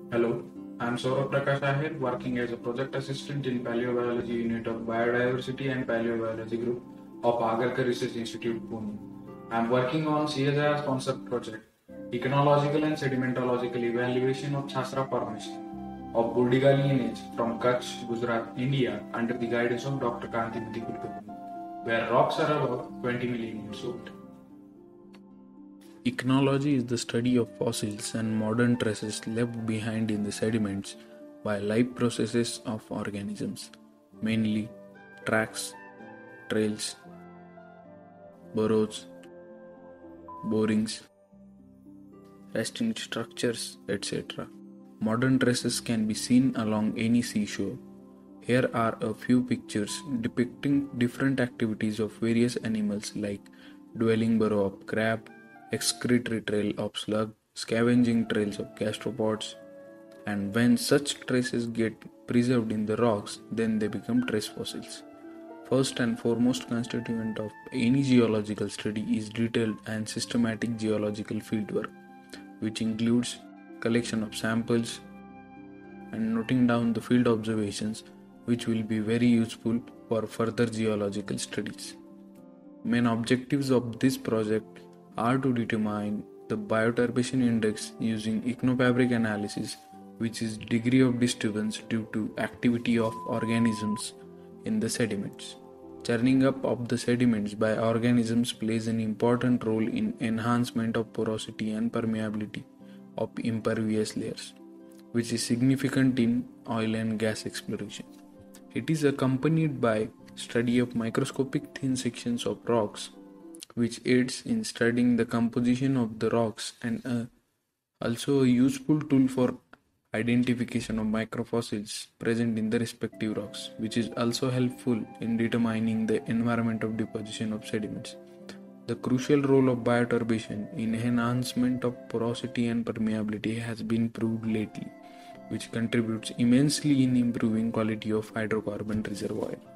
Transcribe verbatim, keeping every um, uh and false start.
Hello, I'm Saurabh Prakash Ahir, working as a project assistant in Paleobiology Unit of Biodiversity and Paleobiology Group of Agarkar Research Institute, Pune. I'm working on C S I R sponsored project, Iconological and Sedimentological Evaluation of Chhasra Formation of Burdiga lineage from Kutch, Gujarat, India under the guidance of Doctor Kantimati Kulkarni, where rocks are about twenty million years old. Ichnology is the study of fossils and modern traces left behind in the sediments by life processes of organisms, mainly tracks, trails, burrows, borings, resting structures, et cetera. Modern traces can be seen along any seashore. Here are a few pictures depicting different activities of various animals like dwelling burrow of crab, excretory trail of slug, scavenging trails of gastropods, and when such traces get preserved in the rocks, then they become trace fossils. First and foremost constituent of any geological study is detailed and systematic geological fieldwork, which includes collection of samples and noting down the field observations, which will be very useful for further geological studies. Main objectives of this project are to determine the bioturbation index using ichnofabric analysis, which is degree of disturbance due to activity of organisms in the sediments. Churning up of the sediments by organisms plays an important role in enhancement of porosity and permeability of impervious layers, which is significant in oil and gas exploration. It is accompanied by study of microscopic thin sections of rocks, which aids in studying the composition of the rocks and uh, also a useful tool for identification of microfossils present in the respective rocks, which is also helpful in determining the environment of deposition of sediments. The crucial role of bioturbation in enhancement of porosity and permeability has been proved lately, which contributes immensely in improving quality of hydrocarbon reservoir.